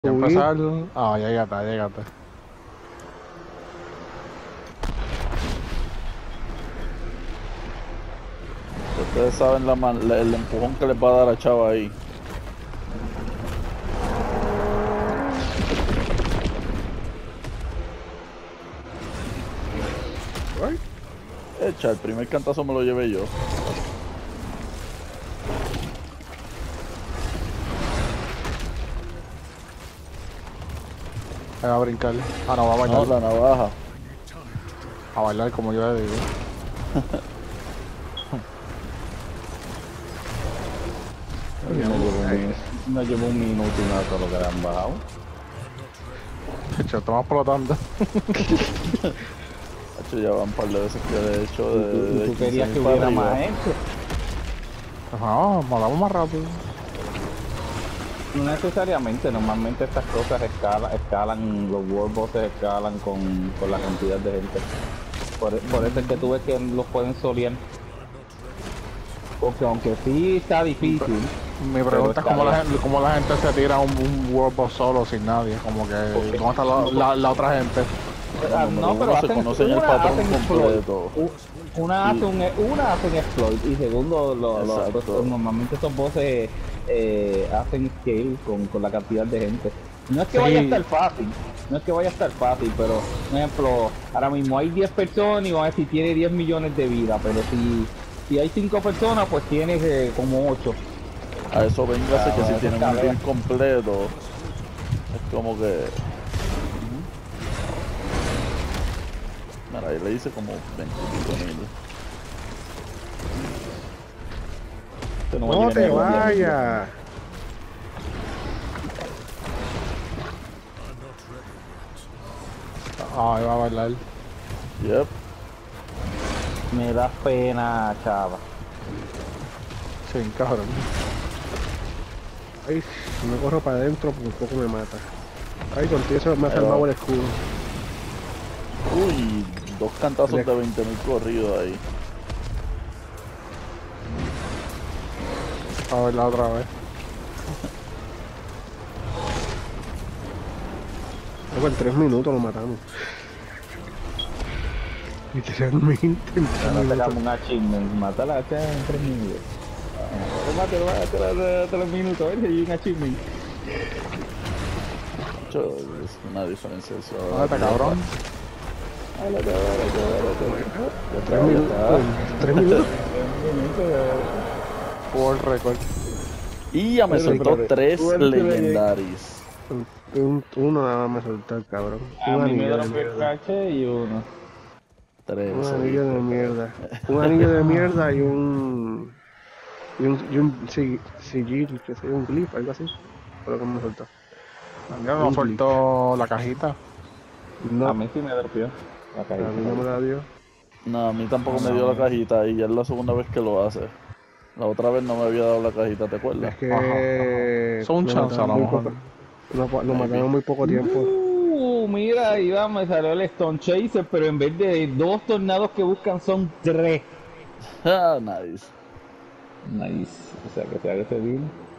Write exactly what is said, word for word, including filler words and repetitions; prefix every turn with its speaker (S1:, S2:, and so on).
S1: Ya empezar. Ah, ya llegaste, ya llegaste.
S2: Ustedes saben la man- la- el empujón que les va a dar a Chava ahí.
S1: Ay.
S2: Echa, el primer cantazo me lo llevé yo.
S1: Ahí va a brincar. Ah, no, va a
S2: No,
S1: bailar.
S2: la navaja.
S1: A bailar como yo le digo.
S2: Me llevó un, min- me llevó un minuto y nada todo lo que le han bajado.
S1: Hecho, estamos explotando.
S2: Hecho, ya van un par de veces que le he hecho
S3: ¿Y
S2: de,
S3: tú, y
S2: de
S3: tú querías que
S2: quince mil para
S3: hubiera
S2: arriba.
S3: más gente?
S1: No, matamos más rápido.
S3: No necesariamente, normalmente estas cosas escala, escalan, los world bosses escalan con, con la cantidad de gente. Por, por eso es que tú ves que los pueden solear. Porque aunque sí está difícil,
S1: Mi pregunta es
S3: está
S1: cómo la,
S3: bien.
S1: gente, cómo la gente se tira un, un World Boss solo sin nadie. Como que,
S3: Porque-
S1: ¿dónde está la, la, la otra gente?
S3: Ah,
S2: Número
S3: no,
S2: uno,
S3: pero
S2: se
S3: hacen,
S2: conocen el
S3: una
S2: patrón
S3: hacen exploit.
S2: completo.
S3: U- Una, hace un, una hacen exploit y segundo, lo, lo-
S2: Exacto.
S3: los- normalmente estos bosses eh, hacen scale con, con la cantidad de gente. No es que
S1: Sí.
S3: vaya a estar fácil, no es que vaya a estar fácil, pero, por ejemplo, ahora mismo hay diez personas y vamos a ver si tiene diez millones de vida, pero si, si hay cinco personas, pues tiene eh, como ocho.
S2: A eso véngase
S3: Ah,
S2: que si
S3: eso
S2: tienen
S3: está
S2: un
S3: bien.
S2: team completo, es como que... Mira, ahí le hice como veinticinco mil.
S3: Esto
S1: No
S3: va a llegar
S1: te
S3: ni a los diez millones.
S1: vayas. Ah, ahí va a bailar.
S2: Yep.
S3: Me da pena, chava.
S1: Sí, cabrón.
S4: Ay, si me corro para adentro, por poco me mata. Ay, contigo eso me ha
S2: Pero-
S4: salvado el escudo.
S2: Uy, dos cantazos de veinte mil corridos ahí.
S1: A bailar otra vez.
S4: Luego en tres minutos lo matamos. Literalmente en tres
S3: Ahora
S4: minutos.
S3: sacamos un achievement, mátala en tres minutos. Mátalo, mátalo, tres minutos, a ver si hay un achievement.
S2: Hecho, es una diferencia eso.
S1: Mátate, cabrón.
S4: Tres minutos. Tres minutos.
S1: World Record.
S2: Y ya me
S4: Pero,
S2: soltó
S4: pero,
S2: tres
S4: suerte le llegué.
S2: legendaries.
S4: Un, uno nada más me soltó el cabrón.
S3: A
S4: Un
S3: mí me
S4: anillo de
S3: dieron el
S4: mierda.
S3: cache y uno.
S2: Tres.
S4: Un
S2: ahí.
S4: anillo de mierda. Un anillo de mierda y un. Y un, y un sig- sigil, que sea un glif, algo así. Fue lo que me soltó.
S1: Yo no soltó la cajita.
S4: No,
S3: A mí sí me dropeó la
S4: a
S3: cajita.
S4: mí no me la dio.
S2: No, a mí tampoco me dio la cajita y ya es la segunda vez que lo hace. La otra vez no me había dado la cajita, ¿te acuerdas?
S4: Es que.
S1: Ajá, ajá. Son un
S4: lo
S1: chance,
S4: mataron
S1: a lo
S4: muy
S1: mejor.
S4: poco- Lo, lo
S2: Maybe.
S4: mataron muy poco tiempo.
S3: Uh, mira, Iván, me salió el Stone Chaser, pero en vez de dos tornados que buscan son tres.
S2: Ah, nice.
S3: Nice. O sea que se haga ese deal.